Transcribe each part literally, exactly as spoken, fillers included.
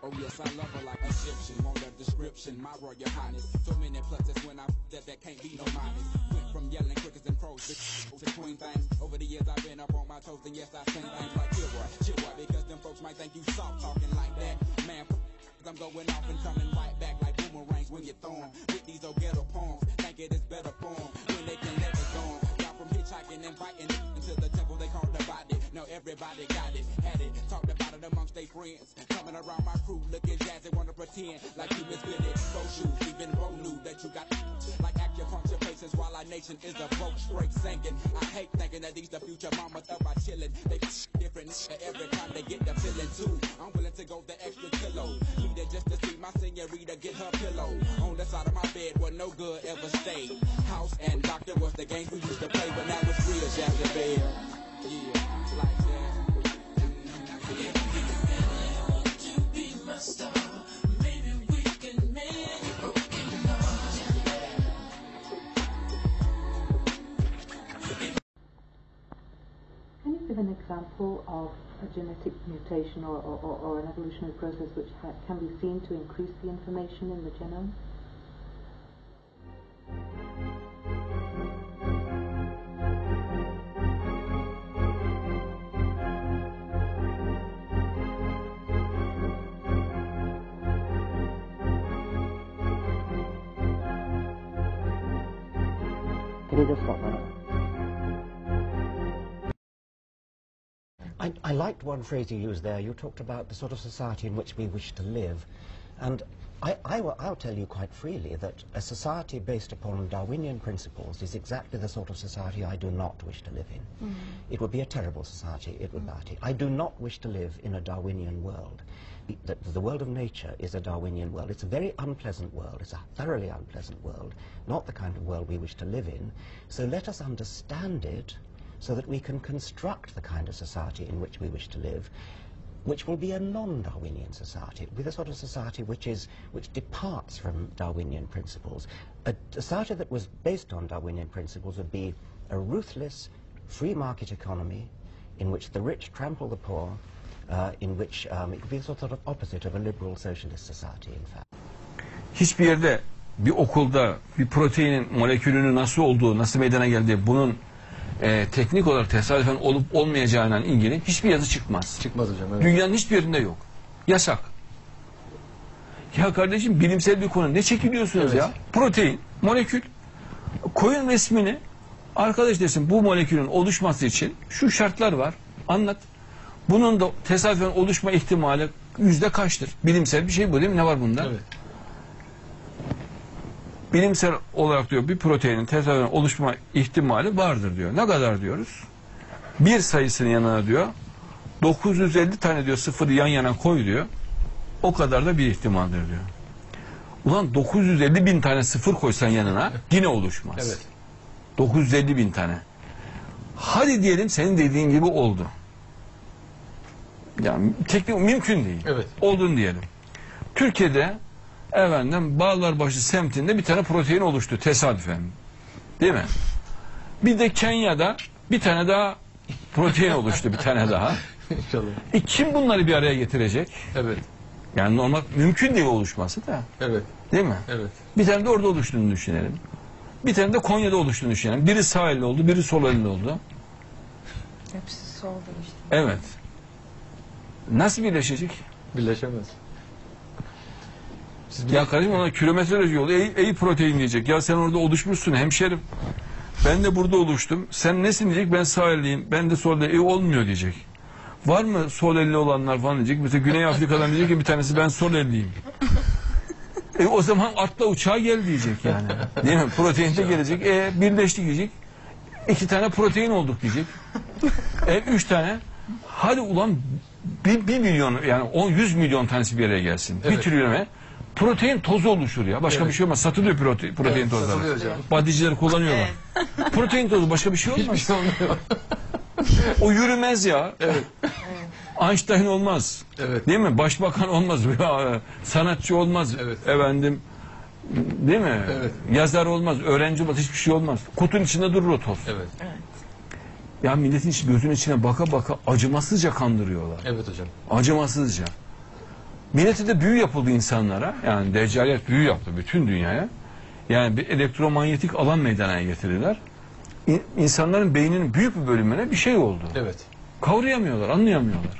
Oh yes, I love her like Egyptian. Want a description, my royal highness. So many pluses when I that that can't be no minus. Went from yelling crickets and crows to queen things. Over the years I've been up on my toes and yes I sing things like Killroy, Chillroy, because them folks might think you soft talking like that. Man, I'm going off and coming right back like boomerangs when you throw 'em. With these old ghetto poems, think it is better form when they can let it go. Y'all from hitchhiking and biting until the temple they call the body. Now everybody got it, had it, talked about it amongst their friends. Coming around my crew looking jazzy, wanna pretend like you misfitted. Those shoes, even Bo knew that you got like acupuncture patients while our nation is a broke straight singing. I hate thinking that these the future mamas up by chilling. They different every time they get the feeling too. I'm willing to go the extra kilo. Need it just to see my senorita get her pillow on the side of my bed where no good ever stayed. House and doctor was the game we used to play, but now it's real Jazzy Bear. Yeah, like that. To be my star, maybe we can make it broken heart. Can you give an example of a genetic mutation or, or, or an evolutionary process which ha can be seen to increase the information in the genome? Can you just stop that? I, I liked one phrase you used there. You talked about the sort of society in which we wish to live. And I, I will, I'll tell you quite freely that a society based upon Darwinian principles is exactly the sort of society I do not wish to live in. Mm. It would be a terrible society, it would mm. I do not wish to live in a Darwinian world. The, the world of nature is a Darwinian world. It's a very unpleasant world. It's a thoroughly unpleasant world, not the kind of world we wish to live in. So let us understand it so that we can construct the kind of society in which we wish to live, which will be a non-Darwinian society. It will be the sort of society which is which departs from Darwinian principles. A society that was based on Darwinian principles would be a ruthless, free market economy in which the rich trample the poor, uh, in which um, it would be the sort of opposite of a liberal socialist society, in fact. Hiçbir yerde, bir okulda bir proteinin molekülünün nasıl olduğu, nasıl meydana geldiği, bunun e, teknik olarak tesadüfen olup olmayacağıyla ilgili hiçbir yazı çıkmaz. Çıkmaz hocam. Evet. Dünyanın hiçbir yerinde yok. Yasak. Ya kardeşim, bilimsel bir konu. Ne çekiliyorsunuz evet. ya? Protein, molekül. Koyun resmini, arkadaş desin bu molekülün oluşması için şu şartlar var. Anlat. Bunun da tesadüfen oluşma ihtimali yüzde kaçtır? Bilimsel bir şey bu değil mi? Ne var bunda? Evet. Bilimsel olarak diyor bir proteinin tesadüfen oluşma ihtimali vardır diyor. Ne kadar diyoruz? Bir sayısının yanına diyor dokuz yüz elli tane diyor sıfırı yan yana koy diyor. O kadar da bir ihtimaldir diyor. Ulan dokuz yüz elli bin tane sıfır koysan yanına yine oluşmaz. Evet. dokuz yüz elli bin tane. Hadi diyelim senin dediğin gibi oldu. Yani teknik mümkün değil. Evet. Olduğunu diyelim. Türkiye'de efendim Bağlarbaşı semtinde bir tane protein oluştu tesadüfen. Değil mi? Bir de Kenya'da bir tane daha protein oluştu, bir tane daha. İnşallah. E kim bunları bir araya getirecek? Evet. Yani normal mümkün değil oluşması da. Evet. Değil mi? Evet. Bir tane de orada oluştuğunu düşünelim. Bir tane de Konya'da oluştuğunu düşünelim. Biri sağ elli oldu, biri sol elli oldu. Hepsi solda işte. Evet. Nasıl birleşecek? Birleşemez. Siz ya kardeşim ona kilometrelerce yol. Ey, ey protein diyecek. Ya sen orada oluşmuşsun hemşerim. Ben de burada oluştum. Sen nesin diyecek? Ben sağ elliyim. Ben de sol elliyim. E olmuyor diyecek. Var mı sol elli olanlar falan diyecek. Mesela Güney Afrika'dan diyecek ki bir tanesi ben sol elliyim. E o zaman atla uçağa gel diyecek yani. Değil mi? Protein de gelecek. E birleştik diyecek. İki tane protein olduk diyecek. E üç tane. Hadi ulan bir, bir milyon yani on yüz milyon tanesi bir araya gelsin. Evet. Bir trilyona protein tozu oluşur ya. Başka evet. bir şey olmaz. Satılıyor protein, protein evet, tozları. Badicileri kullanıyorlar. Evet. Protein tozu başka bir şey olmaz. Hiçbir şey olmuyor. O yürümez ya. Evet. Einstein olmaz. Evet. Değil mi? Başbakan olmaz. Sanatçı olmaz. Evet. Efendim değil mi? Evet. Yazar olmaz. Öğrenci olmaz. Hiçbir şey olmaz. Kutunun içinde durur o toz. Evet. Evet. Ya milletin içi, gözünün içine baka baka acımasızca kandırıyorlar. Evet hocam. Acımasızca. Millete de büyü yapıldı insanlara. Yani deccaliyet büyü yaptı bütün dünyaya. Yani bir elektromanyetik alan meydana getirdiler. İn- İnsanların beyninin büyük bir bölümüne bir şey oldu. Evet. Kavrayamıyorlar, anlayamıyorlar.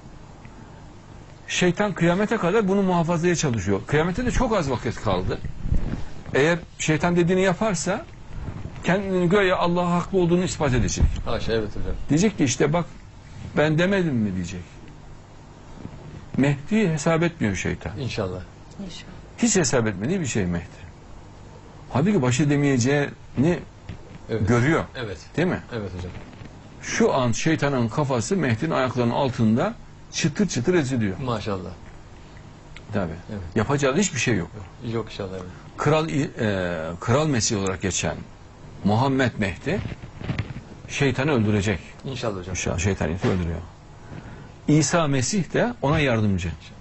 Şeytan kıyamete kadar bunu muhafazaya çalışıyor. Kıyamete de çok az vakit kaldı. Eğer şeytan dediğini yaparsa kendini göğe Allah'a haklı olduğunu ispat edecek. Haşa, evet hocam. Diyecek ki işte bak ben demedim mi diyecek. Mehdi'yi hesap etmiyor şeytan. İnşallah. İnşallah. Hiç hesap etmediği bir şey Mehdi. Halbuki baş edemeyeceğini Evet. görüyor. Evet. Değil mi? Evet hocam. Şu an şeytanın kafası Mehdi'nin ayaklarının altında çıtır çıtır eziliyor. Maşallah. Tabii. Evet. Yapacağı hiçbir şey yok. Yok inşallah. Evet. Kral e, Kral Mesih olarak geçen Muhammed Mehdi şeytanı öldürecek. İnşallah hocam. İnşallah şeytanı öldürüyor. İsa Mesih de ona yardımcı.